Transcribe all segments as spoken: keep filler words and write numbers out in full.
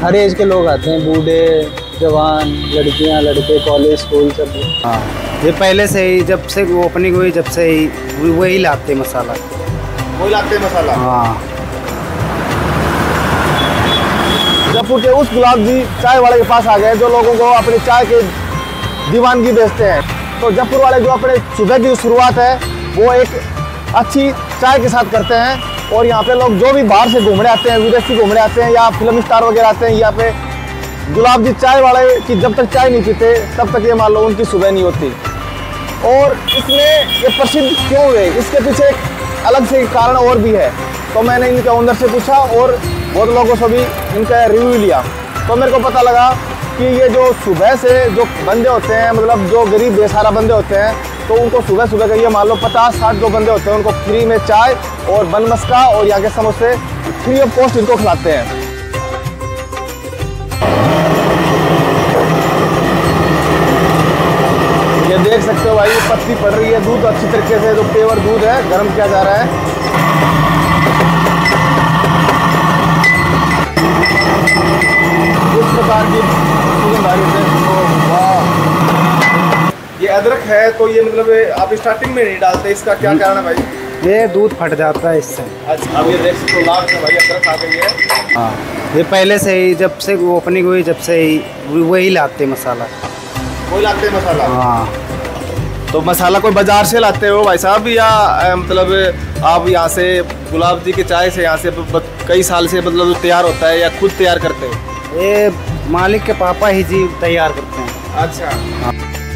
हर as के लोग आते हैं, बूढ़े, जवान, लड़कियां, लड़के, कॉलेज, स्कूल, सब। हाँ, ये पहले से ही जब से वो ओपनिंग हुई जब से ही वही लाते मसाला वही लाते मसाला। हाँ। जयपुर के उस गुलाब जी चाय वाले के पास आ गए जो लोगों को अपनी चाय के दीवानगी बेचते हैं। तो जयपुर वाले जो अपने सुबह की शुरुआत है वो एक अच्छी चाय के साथ करते हैं। और यहाँ पे लोग जो भी बाहर से घूमने आते हैं, विदेशी घूमने आते हैं या फिल्म स्टार वगैरह आते हैं, यहाँ पे गुलाब जी चाय वाले की जब तक चाय नहीं पीते तब तक ये मान लो उनकी सुबह नहीं होती। और इसमें ये प्रसिद्ध क्यों हुए, इसके पीछे एक अलग से कारण और भी है। तो मैंने इनके ओनर से पूछा और बहुत लोगों से भी इनका रिव्यू लिया। तो मेरे को पता लगा कि ये जो सुबह से जो बंदे होते हैं, मतलब जो गरीब बेसहारा बंदे होते हैं, तो उनको सुबह सुबह का ये मान लो पचास साठ जो बंदे होते हैं उनको फ्री में चाय और बन मस्का और यहाँ के समोसे फ्री ऑफ कॉस्ट इनको खिलाते हैं। ये देख सकते हो भाई, ये पत्ती पड़ रही है, दूध अच्छी तरीके से जो पेवर दूध है गर्म किया जा रहा है। इस प्रकार की सुगंध आ रही है। वाह, ये अदरक है तो ये मतलब आप स्टार्टिंग में नहीं डालते, इसका क्या कारण है भाई? ये दूध फट जाता है इससे। अच्छा, अब ये देख सकते हो लाग में भाई अदरक आ गई है। हाँ, ये पहले से ही जब से वो ओपनिंग हुई जब से ही वही लाते मसाला वही लाते मसाला। हाँ। तो मसाला कोई बाजार से लाते हो भाई साहब या आ, मतलब आप यहाँ से गुलाब जी के चाय से यहाँ से कई साल से मतलब तैयार होता है या खुद तैयार करते हो? ये मालिक के पापा ही जी तैयार करते हैं। अच्छा। हाँ।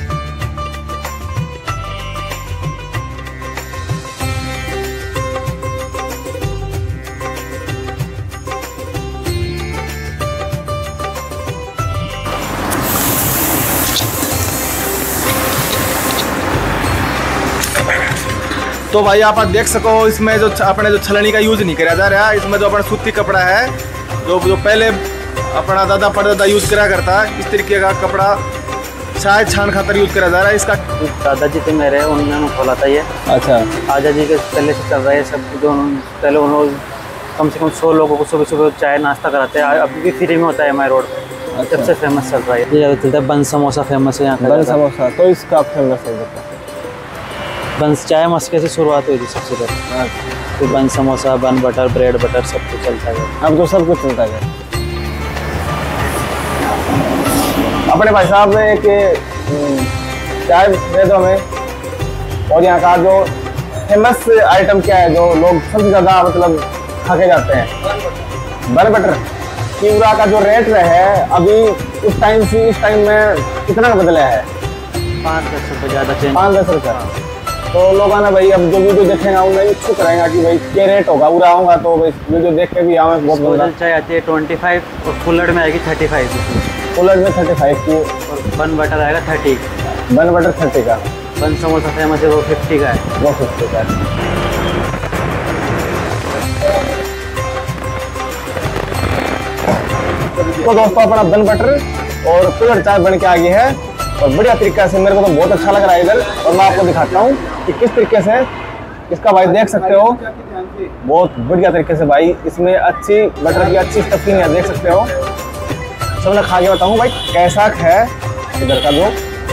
तो भाई आप देख सको इसमें जो अपने जो छलनी का यूज नहीं करा जा रहा है, इसमें जो अपना सूती कपड़ा है जो जो पहले अपना दादा परदादा यूज करा करता है, इस तरीके का कपड़ा चाय छान खातर यूज करा जा रहा है। इसका दादाजी थे मेरे, उन्होंने खोला था ये। अच्छा। आजा जी के पहले से चल रहा है सब, जो पहले उन्होंने कम से कम सौ लोगों को सुबह सुबह चाय नाश्ता कराते हैं, अभी भी फ्री में होता है हमारे रोड पर। सबसे फेमस चल रहा है ये, ज़्यादा चलता है। बन समोसा फेमस है यहाँ का। बन समोसा तो इसका फेमस है। बंस चाय मस्के से शुरुआत हुई थी सबसे पहले, फिर बन समोसा, बन बटर, ब्रेड बटर सब कुछ चलता है। अब तो सब कुछ चलता है। अपने भाई साहब ने एक चाय दे दो हमें। और यहाँ का जो फेमस आइटम क्या है जो लोग सबसे ज़्यादा मतलब खा के जाते हैं? बन बटर। पूरा का जो रेट है अभी उस टाइम से इस टाइम में कितना बदला है? पाँच दस रुपये ज़्यादा चेंज। पाँच दस रुपये। तो लोग आना भाई, अब जो वीडियो देखेंगे उन्हें इच्छुक रहेगा कि भाई क्या रेट होगा, पूरा आऊँगा तो भाई वीडियो देख के भी आऊँगा। बहुत बड़ा चाय आती है ट्वेंटी फाइव और कुल्हड़ में आएगी थर्टी फाइव कुल्हड़ में थर्टी फाइव की। और बन बटर आएगा थर्टी। बन बटर थर्टी का। बन समोसा फेमस है वो फिफ्टी का है। वो फिफ्टी का है। तो दोस्तों अपना बन बटर और कुल्हड़ चाय बन के आ गई है और बढ़िया तरीका से, मेरे को तो बहुत अच्छा लग रहा है इधर। और मैं आपको दिखाता हूँ कि किस तरीके से इसका भाई देख सकते हो, बहुत बढ़िया तरीके से भाई इसमें अच्छी बटर की अच्छी स्टफिंग है, देख सकते हो। सब मैं खा के बताऊँ भाई कैसा है इधर का। जो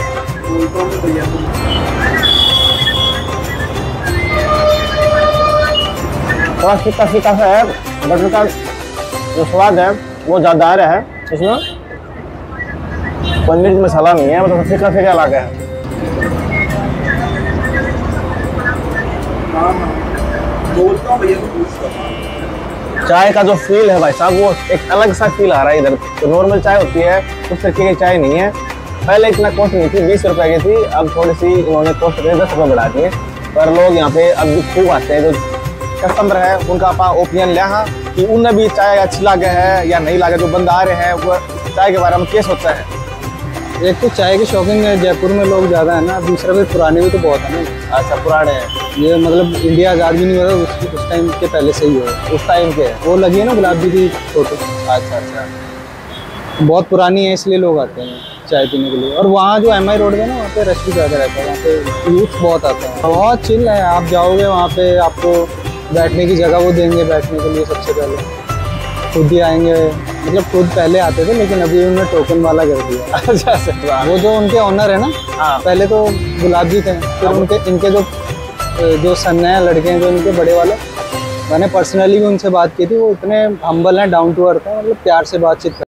थोड़ा फीका फीका सा है, बटर का जो स्वाद है वो ज़्यादा आ रहा है, इसमें कोई मिर्च मसाला नहीं है, मतलब फीका फीका लगा है। चाय का जो फील है भाई साहब वो एक अलग सा फील आ रहा है इधर। जो नॉर्मल चाय होती है उस तरीके की चाय नहीं है। पहले इतना कॉस्ट नहीं थी, बीस रुपए की थी, अब थोड़ी सी इन्होंने कॉस्ट दस रुपये बढ़ा दिए। पर लोग यहाँ पे अब भी खूब आते हैं, जो कस्टमर है उनका आप ओपिनियन लिया हाँ कि उन्हें भी चाय अच्छी लगे है या नहीं लगे। जो बंदा आ रहे हैं वो चाय के बारे में क्या सोचता है? एक तो चाय की शौकीन जयपुर में लोग ज़्यादा है ना, दूसरा भी पुराने भी तो बहुत है ना। अच्छा, पुराने हैं ये, मतलब इंडिया आज़ाद भी नहीं हुआ उस, उस टाइम के पहले से ही है। उस टाइम के वो लगी है ना गुलाब जी की फोटो। अच्छा अच्छा, बहुत पुरानी है इसलिए लोग आते हैं चाय पीने के लिए। और वहाँ जो एम आई रोड है ना वहाँ पे रश भी ज़्यादा रहता है, वहाँ पे यूथ बहुत आता है। बहुत चिल है, आप जाओगे वहाँ पे आपको बैठने की जगह वो देंगे बैठने के लिए सबसे पहले। खुद ही आएंगे, मतलब खुद पहले आते थे लेकिन अभी उन्होंने टोकन वाला कर दिया। अच्छा अच्छा। वो जो उनके ओनर है ना, हाँ। पहले तो गुलाब जी थे, फिर उनके इनके जो जो सन हैं, लड़के हैं जो इनके बड़े वाले, मैंने पर्सनली भी उनसे बात की थी। वो इतने हम्बल हैं, डाउन टू अर्थ हैं, मतलब प्यार से बातचीत